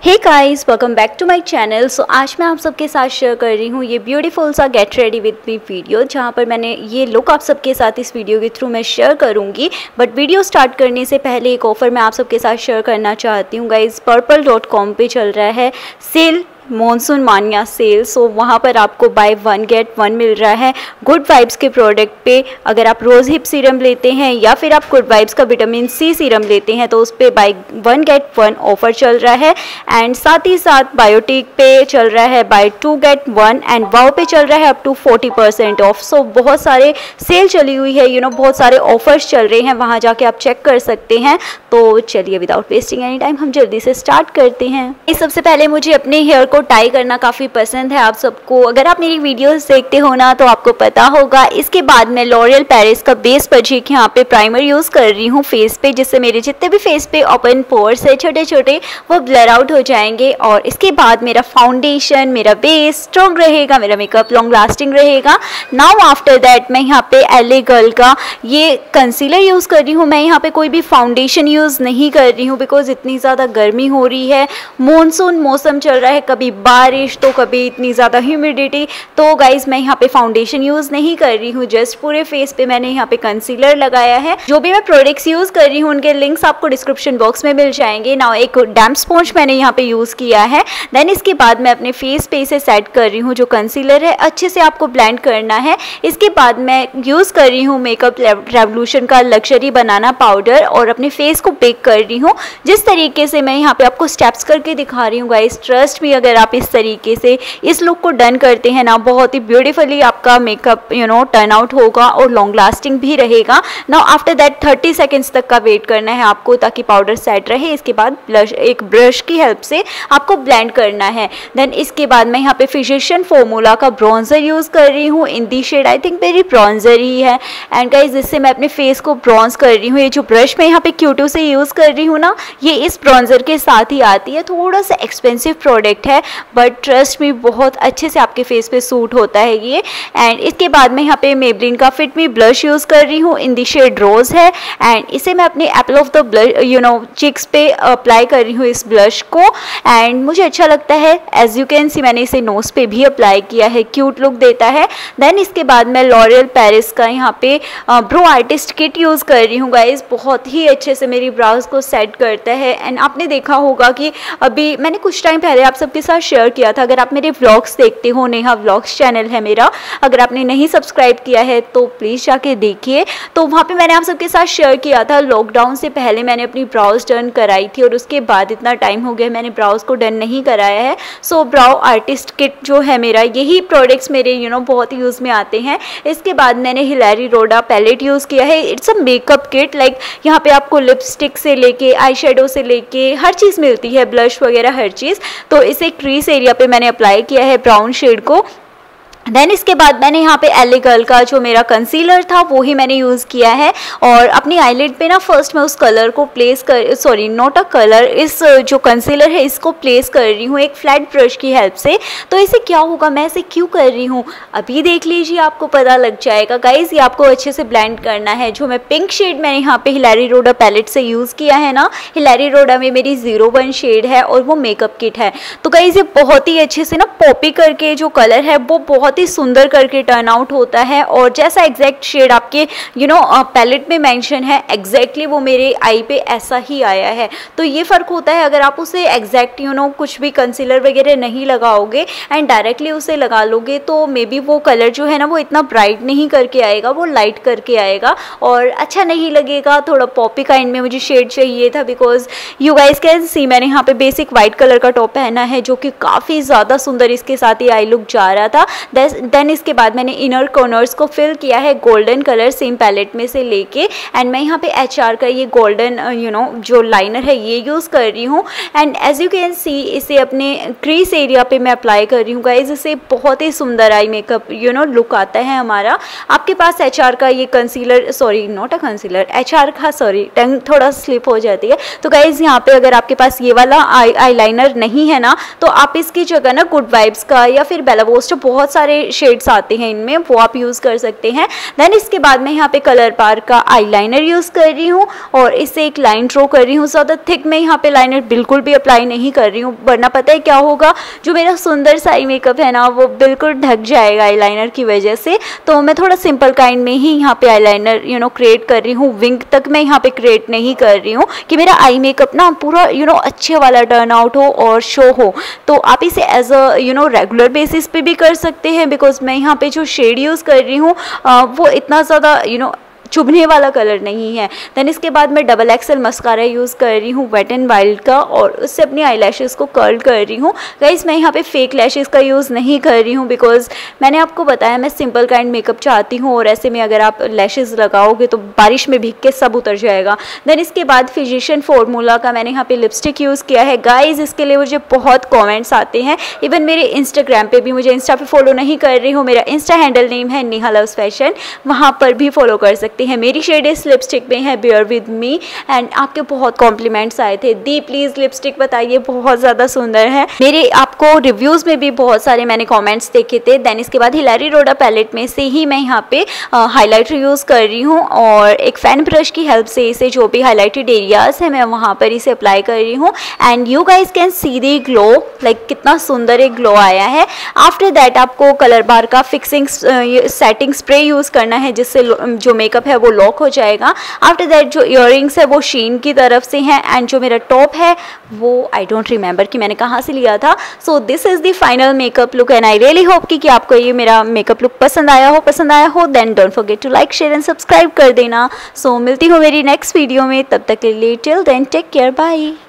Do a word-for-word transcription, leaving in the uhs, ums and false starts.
Hey guys, welcome back to my channel. So आज मैं आप सबके साथ शेयर कर रही हूँ ये ब्यूटीफुल सा get ready with me video, जहाँ पर मैंने ये लुक आप सबके साथ इस वीडियो के थ्रू मैं शेयर करूँगी। बट वीडियो स्टार्ट करने से पहले एक ऑफ़र मैं आप सबके साथ शेयर करना चाहती हूँ गाइस। पर्पल डॉट कॉम पे चल रहा है sale, monsoon mania sale. So वहाँ पर आपको बाय वन गेट वन मिल रहा है गुड वाइब्स के प्रोडक्ट पे। अगर आप रोज़ हिप सीरम लेते हैं या फिर आप गुड वाइब्स का विटामिन सी सीरम लेते हैं तो उस पर buy one get one offer चल रहा है। एंड साथ ही साथ बायोटिक पे चल रहा है buy two get one, and wow पे चल रहा है up to forty percent off. So बहुत सारे सेल चली हुई है, यू नो बहुत सारे ऑफर्स चल रहे हैं, वहाँ जाके आप चेक कर सकते हैं। तो चलिए विदाउट वेस्टिंग एनी टाइम हम जल्दी से स्टार्ट करते हैं। इस सबसे पहले मुझे अपने हेयर को टाई करना काफ़ी पसंद है आप सबको। अगर आप मेरी वीडियोस देखते हो ना तो आपको पता होगा। इसके बाद मैं लॉरियल पेरिस का बेस बजेक यहाँ पे प्राइमर यूज़ कर रही हूँ फेस पे, जिससे मेरे जितने भी फेस पे ओपन पोर्स है छोटे छोटे वो ब्लर आउट हो जाएंगे। और इसके बाद मेरा फाउंडेशन, मेरा बेस स्ट्रॉन्ग रहेगा, मेरा मेकअप लॉन्ग लास्टिंग रहेगा। नाउ आफ्टर दैट मैं यहाँ पे एल ए गर्ल का ये कंसीलर यूज़ कर रही हूँ। मैं यहाँ पे कोई भी फाउंडेशन यूज़ नहीं कर रही हूँ बिकॉज इतनी ज़्यादा गर्मी हो रही है, मॉनसून मौसम चल रहा है, कभी बारिश तो कभी इतनी ज़्यादा ह्यूमिडिटी। तो गाइज मैं यहाँ पे फाउंडेशन यूज़ नहीं कर रही हूँ, जस्ट पूरे फेस पे मैंने यहाँ पे कंसीलर लगाया है। जो भी मैं प्रोडक्ट्स यूज़ कर रही हूँ उनके लिंक्स आपको डिस्क्रिप्शन बॉक्स में मिल जाएंगे। नाउ एक डैम्प स्पॉन्ज मैंने यहाँ पे यूज़ किया है। देन इसके बाद मैं अपने फेस पे इसे सेट कर रही हूँ। जो कंसीलर है अच्छे से आपको ब्लेंड करना है। इसके बाद मैं यूज़ कर रही हूँ मेकअप रेवोल्यूशन का लग्जरी बनाना पाउडर और अपने फेस को बेक कर रही हूँ। जिस तरीके से मैं यहाँ पे आपको स्टेप्स करके दिखा रही हूँ गाइस, ट्रस्ट मी, अगर आप इस तरीके से इस लुक को डन करते हैं ना, बहुत ही ब्यूटीफुली आपका makeup you know turn out होगा और लॉन्ग लास्टिंग भी रहेगा। Now after that thirty seconds तक का वेट करना है आपको ताकि पाउडर सेट रहे। इसके बाद ब्लश एक ब्रश की हेल्प से आपको ब्लेंड करना है। देन इसके बाद मैं यहाँ पे फिजिशियन फॉर्मूला का ब्रॉन्जर यूज़ कर रही हूँ in the shade, I think मेरी ब्रॉन्जर ही है। एंड गाइस इससे मैं अपने फेस को ब्रॉन्ज कर रही हूँ। ये जो ब्रश मैं यहाँ पे क्यू टू से यूज़ कर रही हूँ ना, ये इस ब्रॉन्जर के साथ ही आती है। थोड़ा सा एक्सपेंसिव प्रोडक्ट है बट ट्रस्ट मी बहुत अच्छे से आपके फेस पे सूट होता है ये। एंड इसके बाद मैं यहाँ पे मेबलिन का फिट मी ब्लश यूज़ कर रही हूँ इन दी शेड रोज़ है। एंड इसे मैं अपने apple of the blush you know cheeks पे अप्लाई कर रही हूँ इस ब्लश को। एंड मुझे अच्छा लगता है, एज यू कैन सी मैंने इसे नोज पे भी अप्लाई किया है, क्यूट लुक देता है। देन इसके बाद मैं लॉरियल पेरिस का यहाँ पे ब्रो आर्टिस्ट किट यूज़ कर रही हूँ गाइज। बहुत ही अच्छे से मेरी ब्राउज को सेट करता है। एंड आपने देखा होगा कि अभी मैंने कुछ टाइम पहले आप सबके साथ शेयर किया था, अगर आप मेरे व्लॉग्स देखते हो, नेहा व्लॉग्स चैनल है मेरा, अगर आपने नहीं सब्सक्राइब किया है तो प्लीज़ जाके देखिए। तो वहाँ पे मैंने आप सबके साथ शेयर किया था लॉकडाउन से पहले मैंने अपनी ब्राउज डन कराई थी और उसके बाद इतना टाइम हो गया मैंने ब्राउज को डन नहीं कराया है। सो ब्राउ आर्टिस्ट किट जो है मेरा, यही प्रोडक्ट्स मेरे यू नो बहुत यूज़ में आते हैं। इसके बाद मैंने हिलेरी रोडा पैलेट यूज़ किया है। It's a makeup kit, like यहाँ पे आपको लिपस्टिक से लेके आई शेडो से लेके हर चीज़ मिलती है, ब्लश वगैरह हर चीज़। तो इसे क्रीज एरिया पे मैंने अप्लाई किया है ब्राउन शेड को। देन इसके बाद मैंने यहाँ पे एल ए गर्ल का जो मेरा कंसीलर था वो ही मैंने यूज़ किया है। और अपनी आईलिड पे ना फर्स्ट मैं उस कलर को प्लेस कर सॉरी नॉट अ कलर इस जो कंसीलर है इसको प्लेस कर रही हूँ एक फ्लैट ब्रश की हेल्प से। तो इसे क्या होगा, मैं इसे क्यों कर रही हूँ अभी देख लीजिए, आपको पता लग जाएगा गाइज। ये आपको अच्छे से ब्लेंड करना है। जो मैं पिंक शेड मैंने यहाँ पे हिलेरी रोडा पैलेट से यूज़ किया है ना, हिलेरी रोडा में मेरी जीरो वन शेड है और वो मेकअप किट है। तो गाइज ये बहुत ही अच्छे से ना पॉपी करके जो कलर है वो बहुत ही सुंदर करके टर्न आउट होता है। और जैसा एग्जैक्ट शेड आपके यू नो पैलेट में मेंशन है एग्जैक्टली वो मेरे आई पे ऐसा ही आया है। तो ये फ़र्क होता है अगर आप उसे एग्जैक्ट यू नो कुछ भी कंसीलर वगैरह नहीं लगाओगे एंड डायरेक्टली उसे लगा लोगे तो मे बी वो कलर जो है ना वो इतना ब्राइट नहीं करके आएगा, वो लाइट करके आएगा और अच्छा नहीं लगेगा। थोड़ा पॉपी काइंड में मुझे शेड चाहिए था because you guys can see मैंने यहाँ पे बेसिक वाइट कलर का टॉप पहना है जो कि काफ़ी ज़्यादा सुंदर इसके साथ ही आई लुक जा रहा था। देन इसके बाद मैंने इनर कॉर्नर्स को फिल किया है गोल्डन कलर सेम पैलेट में से लेके। एंड मैं यहाँ पे एच आर का ये गोल्डन यू नो जो लाइनर है ये यूज़ कर रही हूँ। And as you can see इसे अपने क्रीज एरिया पे मैं अप्लाई कर रही हूँ गाइज। इससे बहुत ही सुंदर eye makeup you know look आता है हमारा। आपके पास एच आर का ये concealer sorry not a concealer H R का सॉरी टंग थोड़ा स्लिप हो जाती है। तो गाइज यहाँ पे अगर आपके पास ये वाला आई आई लाइनर नहीं है ना तो आप इसकी जगह ना गुड वाइब्स का या फिर बेला वोस्टा बहुत सारे सारे शेड्स आते हैं इनमें, वो आप यूज़ कर सकते हैं। देन इसके बाद मैं यहाँ पे कलर बार का आईलाइनर यूज़ कर रही हूँ और इससे एक लाइन ड्रॉ कर रही हूँ। ज़्यादा थिक मैं यहाँ पे लाइनर बिल्कुल भी अप्लाई नहीं कर रही हूँ, वरना पता है क्या होगा, जो मेरा सुंदर सा आई मेकअप है ना वो बिल्कुल ढक जाएगा आईलाइनर की वजह से। तो मैं थोड़ा सिंपल काइंड में ही यहाँ पे आईलाइनर यू नो क्रिएट कर रही हूँ, विंग तक मैं यहाँ पे क्रिएट नहीं कर रही हूँ कि मेरा आई मेकअप ना पूरा यू नो अच्छे वाला टर्न आउट हो और शो हो। तो आप इसे as a you know regular basis पे भी कर सकते हैं, बिकॉज मैं यहाँ पे जो शेड यूज़ कर रही हूँ वो इतना ज़्यादा यू नो चुभने वाला कलर नहीं है। देन इसके बाद मैं डबल एक्सेल मस्कारा यूज़ कर रही हूँ वेट एंड वाइल्ड का, और उससे अपनी आई लैशेज़ को कर्ल कर रही हूँ। गाइस मैं यहाँ पे फेक लैशेज़ का यूज़ नहीं कर रही हूँ, बिकॉज मैंने आपको बताया मैं सिंपल काइंड मेकअप चाहती हूँ, और ऐसे में अगर आप लैशेज़ लगाओगे तो बारिश में भीग के सब उतर जाएगा। देन इसके बाद फिजिशियन फॉर्मूला का मैंने यहाँ पे लिपस्टिक यूज़ किया है। गाइज इसके लिए मुझे बहुत कॉमेंट्स आते हैं, इवन मेरे इंस्टाग्राम पर भी, मुझे इंस्टा पर फॉलो नहीं कर रही हूँ, मेरा इंस्टा हैंडल नेम है नेहा लव्स फैशन, वहाँ पर भी फॉलो कर सकते हैं। मेरी शेड इस लिपस्टिक में है बेयर विद मी, एंड आपके बहुत कॉम्प्लीमेंट्स आए थे, दी प्लीज़ लिपस्टिक बताइए, बहुत ज़्यादा सुंदर है। मेरे आपको रिव्यूज़ में भी बहुत सारे मैंने कमेंट्स देखे थे। देन इसके बाद हिलारी रोडा पैलेट में से ही मैं यहाँ पे हाइलाइटर यूज़ कर रही हूँ, और एक फैन ब्रश की हेल्प से इसे जो भी हाईलाइटेड एरियाज़ है मैं वहाँ पर इसे अप्लाई कर रही हूँ। And you guys can see the glow, like कितना सुंदर एक ग्लो आया है। आफ्टर दैट आपको कलर बार का फिक्सिंग सेटिंग स्प्रे यूज़ करना है, जिससे जो मेकअप है वो लॉक हो जाएगा। आफ्टर दैट जो इयररिंग्स है वो शीन की तरफ से हैं, एंड जो मेरा टॉप है वो आई डोंट रिमेंबर कि मैंने कहाँ से लिया था। So this is the final makeup look, and I really hope कि, कि आपको ये मेरा मेकअप लुक पसंद आया हो। पसंद आया हो then don't forget to like share and subscribe कर देना। सो so, मिलती हूँ मेरी नेक्स्ट वीडियो में, तब तक के लिए till then take care, bye.